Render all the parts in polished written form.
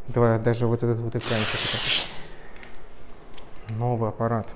Давай даже вот этот вот экранчик. Новый аппарат.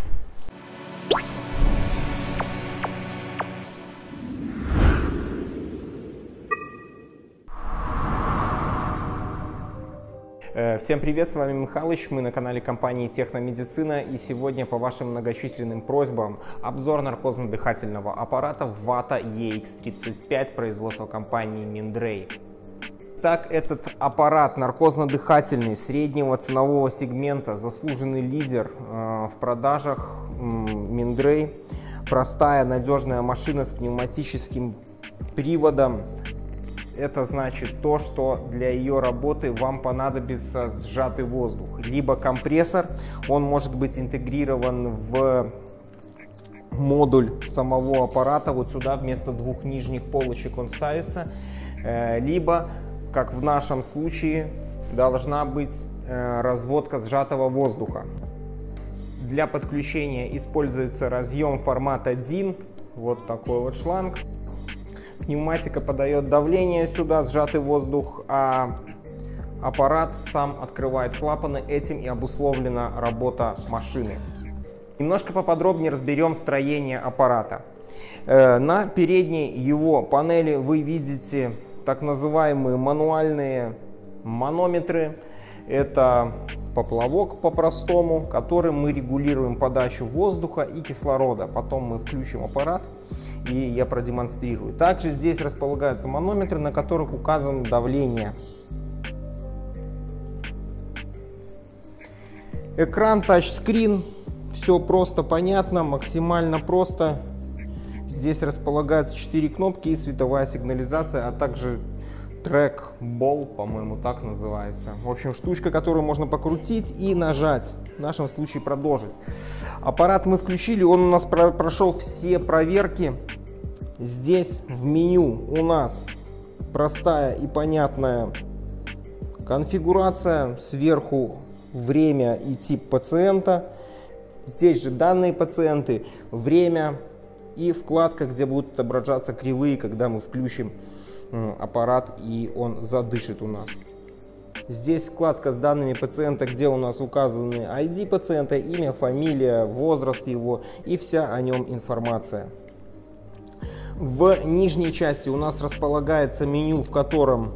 Всем привет, с вами Михалыч, мы на канале компании Техномедицина, и сегодня по вашим многочисленным просьбам обзор наркозно-дыхательного аппарата Vata EX35 производства компании Mindray. Так, этот аппарат наркозно-дыхательный среднего ценового сегмента, заслуженный лидер в продажах Mindray, простая надежная машина с пневматическим приводом. Это значит то, что для ее работы вам понадобится сжатый воздух, либо компрессор, он может быть интегрирован в модуль самого аппарата, вот сюда вместо двух нижних полочек он ставится, либо, как в нашем случае, должна быть разводка сжатого воздуха. Для подключения используется разъем формата DIN, вот такой вот шланг. Пневматика подает давление сюда, сжатый воздух, а аппарат сам открывает клапаны. Этим и обусловлена работа машины. Немножко поподробнее разберем строение аппарата. На передней его панели вы видите так называемые мануальные манометры. Это поплавок по-простому, которым мы регулируем подачу воздуха и кислорода. Потом мы включим аппарат и я продемонстрирую. Также здесь располагаются манометры, на которых указано давление. Экран тачскрин, все просто понятно, максимально просто. Здесь располагаются 4 кнопки и световая сигнализация, а также трекбол, по-моему, так называется. В общем, штучка, которую можно покрутить и нажать. В нашем случае продолжить. Аппарат мы включили, он у нас прошел все проверки. Здесь в меню у нас простая и понятная конфигурация. Сверху время и тип пациента. Здесь же данные пациенты, время и вкладка, где будут отображаться кривые, когда мы включим аппарат и он задышит у нас. Здесь вкладка с данными пациента, где у нас указаны ID пациента, имя, фамилия, возраст его и вся о нем информация. В нижней части у нас располагается меню, в котором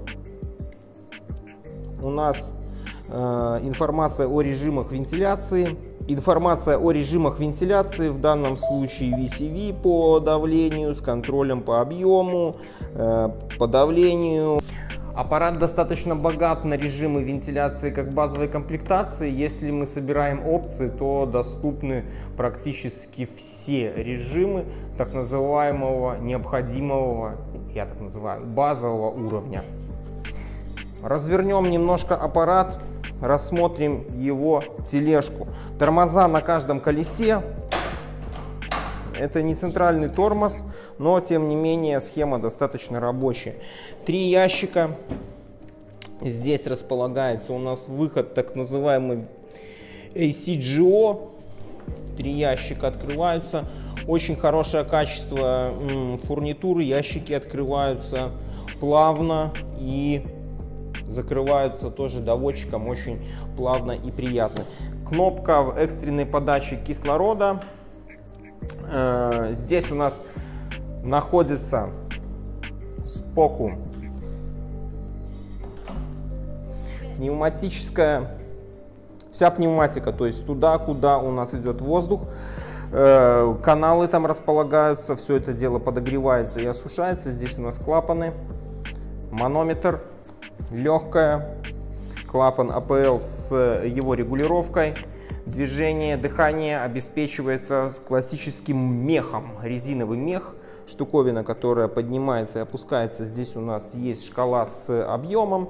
у нас информация о режимах вентиляции. Информация о режимах вентиляции, в данном случае VCV по давлению, с контролем по объему, по давлению. Аппарат достаточно богат на режимы вентиляции как базовой комплектации. Если мы собираем опции, то доступны практически все режимы так называемого необходимого, я так называю, базового уровня. Развернем немножко аппарат. Рассмотрим его тележку. Тормоза на каждом колесе. Это не центральный тормоз, но тем не менее схема достаточно рабочая. 3 ящика. Здесь располагается у нас выход, так называемый ACGO. 3 ящика открываются. Очень хорошее качество фурнитуры. Ящики открываются плавно и закрываются тоже доводчиком очень плавно и приятно. Кнопка в экстренной подаче кислорода. Здесь у нас находится сбоку пневматическая, вся пневматика, то есть туда, куда у нас идет воздух. Каналы там располагаются, все это дело подогревается и осушается. Здесь у нас клапаны, манометр. Легкая, клапан АПЛ с его регулировкой. Движение, дыхание обеспечивается с классическим мехом, резиновый мех, штуковина, которая поднимается и опускается. Здесь у нас есть шкала с объемом.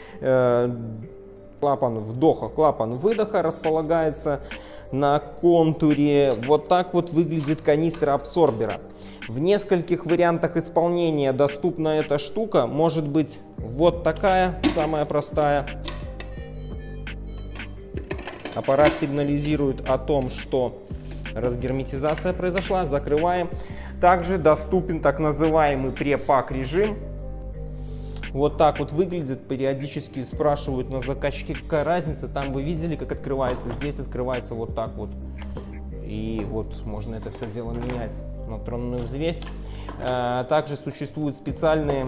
Клапан вдоха, клапан выдоха располагается на контуре. Вот так вот выглядит канистра абсорбера. В нескольких вариантах исполнения доступна эта штука. Может быть вот такая, самая простая. Аппарат сигнализирует о том, что разгерметизация произошла. Закрываем. Также доступен так называемый препак режим. Вот так вот выглядит. Периодически спрашивают на заказчики, какая разница. Там вы видели, как открывается. Здесь открывается вот так вот. И вот можно это все дело менять на тронную взвесь. Также существуют специальные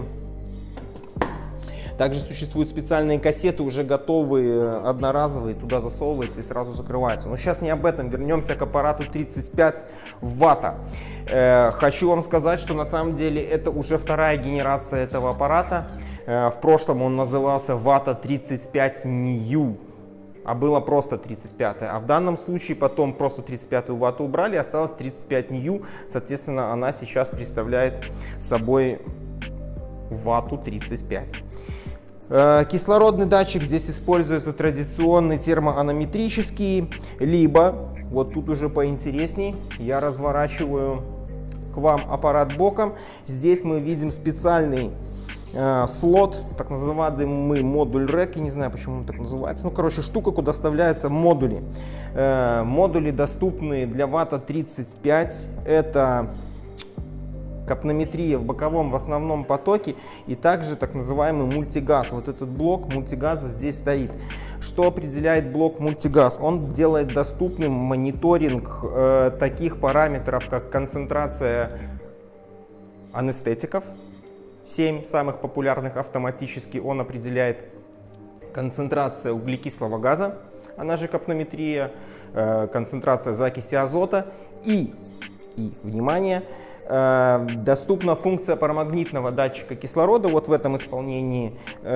кассеты, уже готовые, одноразовые, туда засовывается и сразу закрывается. Но сейчас не об этом, вернемся к аппарату 35 ватта. Хочу вам сказать, что на самом деле это уже вторая генерация этого аппарата. В прошлом он назывался Вата 35 New, а было просто 35. А в данном случае потом просто 35 ватту убрали, осталось 35 New. Соответственно, она сейчас представляет собой Вату 35. Кислородный датчик здесь используется традиционный термоанометрический, либо, вот тут уже поинтересней, я разворачиваю к вам аппарат боком. Здесь мы видим специальный слот, так называемый модуль РЭК, я не знаю, почему он так называется. Ну, короче, штука, куда вставляются модули. Модули доступны для Вата 35. Это капнометрия в боковом в основном потоке и также так называемый мультигаз. Вот этот блок мультигаза здесь стоит. Что определяет блок мультигаз? Он делает доступным мониторинг таких параметров, как концентрация анестетиков. 7 самых популярных автоматически он определяет концентрация углекислого газа, она же капнометрия, концентрация закиси азота и внимание, доступна функция парамагнитного датчика кислорода. Вот в этом исполнении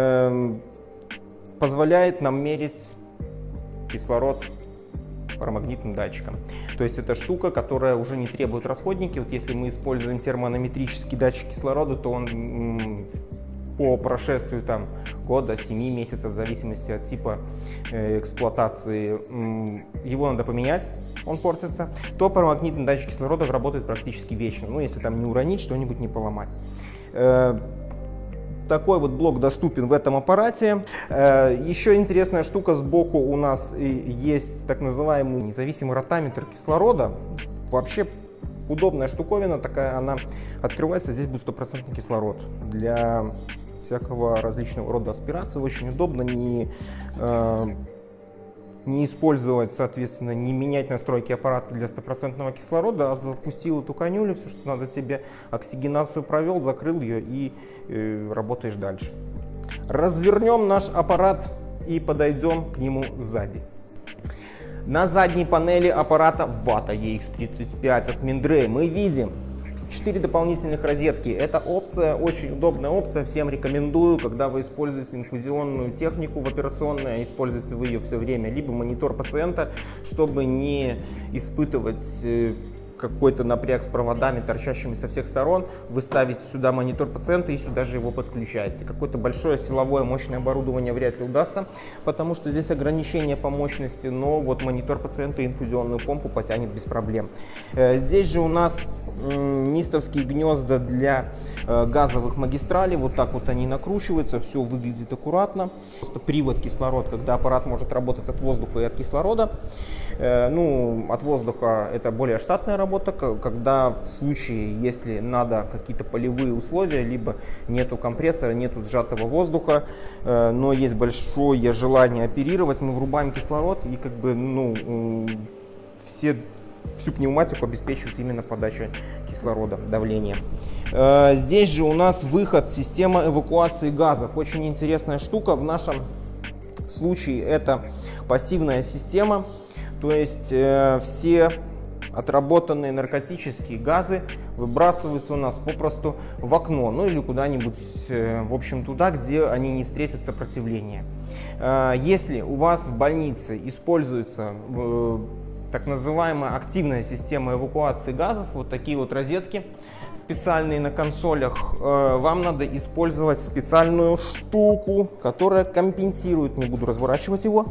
позволяет нам мерить кислород парамагнитным датчиком. То есть это штука, которая уже не требует расходники. Вот если мы используем термоанометрический датчик кислорода, то он по прошествию там года, 7 месяцев, в зависимости от типа эксплуатации, его надо поменять, он портится, то парамагнитный датчик кислорода работает практически вечно, ну если там не уронить, что-нибудь не поломать. Такой вот блок доступен в этом аппарате. Еще интересная штука, сбоку у нас есть так называемый независимый ротаметр кислорода. Вообще удобная штуковина такая, она открывается, здесь будет 100% кислород. Для всякого различного рода аспирации очень удобно, не использовать, соответственно, не менять настройки аппарата для 100% кислорода, а запустил эту конюлю, все, что надо тебе, оксигенацию провел, закрыл ее и работаешь дальше. Развернем наш аппарат и подойдем к нему сзади. На задней панели аппарата Вата EX35 от Mindray мы видим 4 дополнительных розетки. Это опция, очень удобная опция, всем рекомендую, когда вы используете инфузионную технику в операционной, используете вы ее все время, либо монитор пациента, чтобы не испытывать какой-то напряг с проводами, торчащими со всех сторон, вы ставите сюда монитор пациента и сюда же его подключаете. Какое-то большое силовое мощное оборудование вряд ли удастся, потому что здесь ограничение по мощности, но вот монитор пациента и инфузионную помпу потянет без проблем. Здесь же у нас нистовские гнезда для газовых магистралей, вот так вот они накручиваются, все выглядит аккуратно. Просто привод кислород, когда аппарат может работать от воздуха и от кислорода. Ну, от воздуха это более штатная работа, когда в случае, если надо какие-то полевые условия, либо нету компрессора, нету сжатого воздуха, но есть большое желание оперировать, мы врубаем кислород и как бы, ну, всю пневматику обеспечивает именно подача кислорода, давление. Здесь же у нас выход, система эвакуации газов. Очень интересная штука. В нашем случае это пассивная система. То есть все отработанные наркотические газы выбрасываются у нас попросту в окно, ну или куда-нибудь, в общем, туда, где они не встретят сопротивления. Если у вас в больнице используется так называемая активная система эвакуации газов, вот такие вот розетки специальные на консолях, вам надо использовать специальную штуку, которая компенсирует, не буду разворачивать его,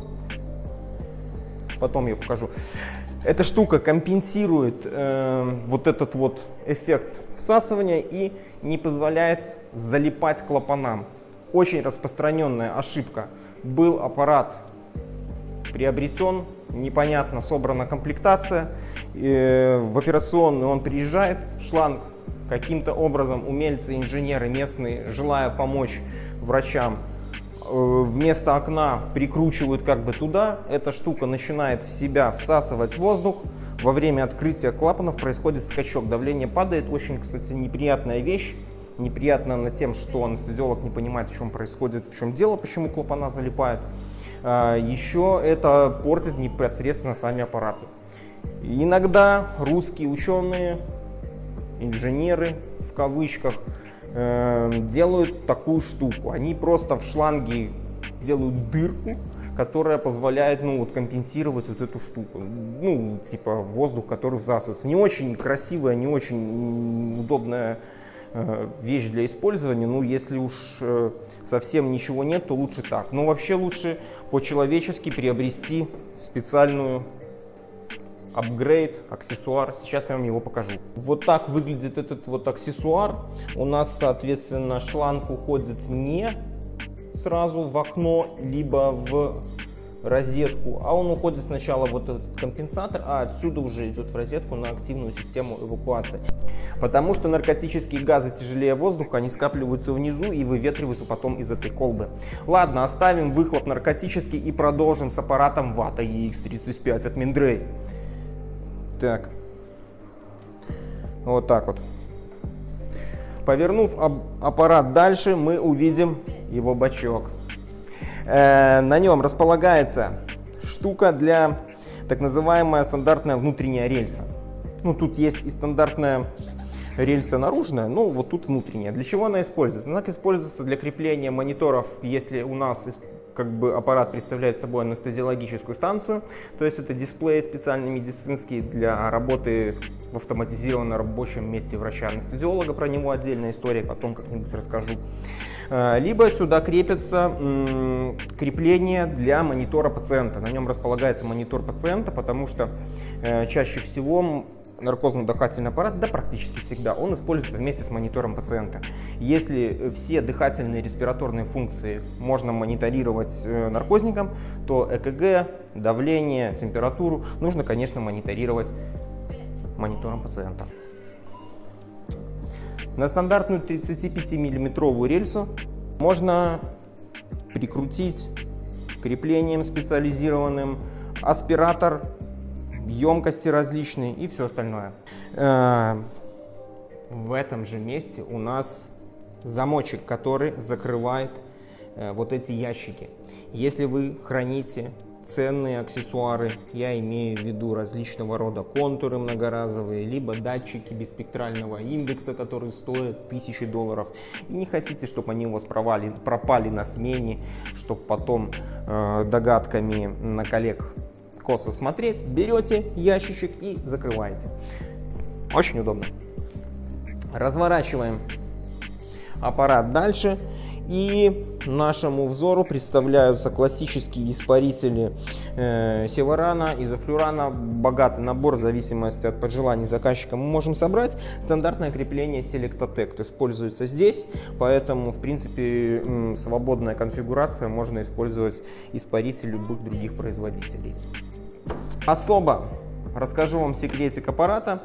потом я покажу. Эта штука компенсирует вот этот вот эффект всасывания и не позволяет залипать клапанам. Очень распространенная ошибка. Был аппарат приобретен, непонятно, собрана комплектация, в операционную он приезжает, шланг каким-то образом умельцы, инженеры местные, желая помочь врачам вместо окна прикручивают как бы туда. Эта штука начинает в себя всасывать воздух. Во время открытия клапанов происходит скачок, давление падает. Очень, кстати, неприятная вещь. Неприятно над тем, что анестезиолог не понимает, в чем происходит, в чем дело, почему клапана залипают. Еще это портит непосредственно сами аппараты. Иногда русские ученые, инженеры в кавычках, делают такую штуку. Они просто в шланге делают дырку, которая позволяет, ну, вот, компенсировать вот эту штуку. Ну, типа воздух, который всасывается. Не очень красивая, не очень удобная вещь для использования. Ну, если уж совсем ничего нет, то лучше так. Но вообще лучше по-человечески приобрести специальную апгрейд, аксессуар. Сейчас я вам его покажу. Вот так выглядит этот вот аксессуар. У нас, соответственно, шланг уходит не сразу в окно, либо в розетку, а он уходит сначала вот этот компенсатор, а отсюда уже идет в розетку на активную систему эвакуации. Потому что наркотические газы тяжелее воздуха, они скапливаются внизу и выветриваются потом из этой колбы. Ладно, оставим выхлоп наркотический и продолжим с аппаратом Vata EX35 от Mindray. Так, вот так вот. Повернув аппарат дальше, мы увидим его бачок. На нем располагается штука для так называемая стандартная внутренняя рельса. Ну, тут есть и стандартная рельса наружная, но вот тут внутренняя. Для чего она используется? Она используется для крепления мониторов, если у нас как бы аппарат представляет собой анестезиологическую станцию, то есть это дисплей специальный медицинский для работы в автоматизированном рабочем месте врача-анестезиолога, про него отдельная история, потом как-нибудь расскажу. Либо сюда крепится крепление для монитора пациента. На нем располагается монитор пациента, потому что чаще всего наркозно-дыхательный аппарат, да практически всегда, он используется вместе с монитором пациента. Если все дыхательные и респираторные функции можно мониторировать наркозником, то ЭКГ, давление, температуру нужно, конечно, мониторировать монитором пациента. На стандартную 35-миллиметровую рельсу можно прикрутить креплением специализированным аспиратор, емкости различные и все остальное. В этом же месте у нас замочек, который закрывает вот эти ящики. Если вы храните ценные аксессуары, я имею в виду различного рода контуры многоразовые, либо датчики беспектрального индекса, которые стоят $1000, и не хотите, чтобы они у вас пропали на смене, чтобы потом догадками на коллег косо смотреть, берете ящичек и закрываете. Очень удобно. Разворачиваем аппарат дальше, и нашему взору представляются классические испарители севарана, изофлюрана. Богатый набор, в зависимости от пожеланий заказчика, мы можем собрать. Стандартное крепление Selectatec используется здесь, поэтому, в принципе, свободная конфигурация, можно использовать испаритель любых других производителей. Особо расскажу вам секретик аппарата,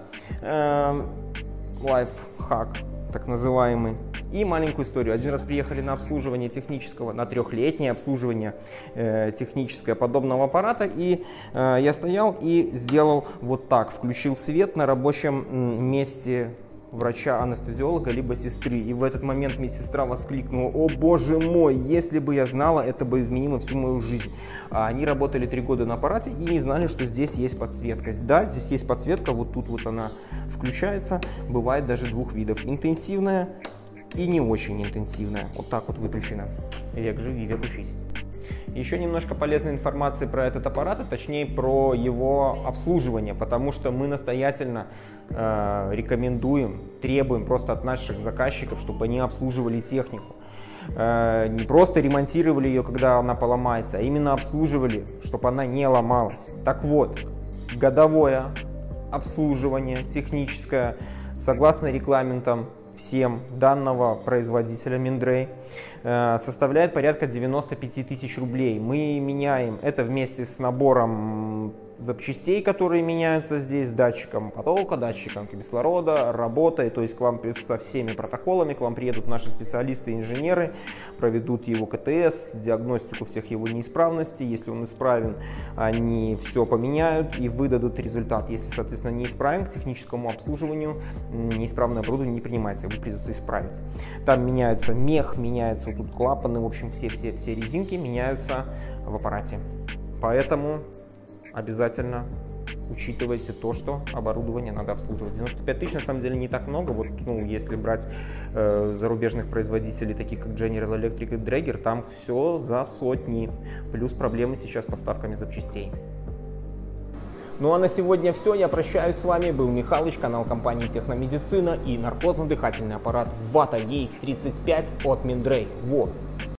лайфхак так называемый, и маленькую историю. Один раз приехали на обслуживание технического, на 3-летнее обслуживание техническое подобного аппарата, и я стоял и сделал вот так, включил свет на рабочем месте врача-анестезиолога либо сестры. И в этот момент медсестра воскликнула: «О боже мой, если бы я знала, это бы изменило всю мою жизнь». Они работали 3 года на аппарате и не знали, что здесь есть подсветка. Да, здесь есть подсветка, вот тут вот она включается. Бывает даже 2 видов: интенсивная и не очень интенсивная. Вот так вот выключена. Век живи, век учись. Еще немножко полезной информации про этот аппарат, а точнее про его обслуживание, потому что мы настоятельно рекомендуем, требуем просто от наших заказчиков, чтобы они обслуживали технику. Не просто ремонтировали ее, когда она поломается, а именно обслуживали, чтобы она не ломалась. Так вот, годовое обслуживание техническое, согласно регламентам всем данного производителя Mindray, составляет порядка 95 000 рублей. Мы меняем это вместе с набором запчастей, которые меняются здесь, датчиком потока, датчиком кислорода, работой, то есть к вам со всеми протоколами, к вам приедут наши специалисты, инженеры, проведут его КТС, диагностику всех его неисправностей, если он исправен, они все поменяют и выдадут результат. Если, соответственно, неисправен, к техническому обслуживанию неисправное оборудование не принимается, его придется исправить. Там меняются мех, меняются вот тут клапаны, в общем, все резинки меняются в аппарате. Поэтому обязательно учитывайте то, что оборудование надо обслуживать. 95 тысяч на самом деле не так много. Вот, если брать зарубежных производителей, таких как General Electric и Dräger, там все за сотни. Плюс проблемы сейчас с поставками запчастей. Ну а на сегодня все. Я прощаюсь с вами. Был Михалыч, канал компании Техномедицина и наркозно-дыхательный аппарат Vata EX35 от Mindray. Вот.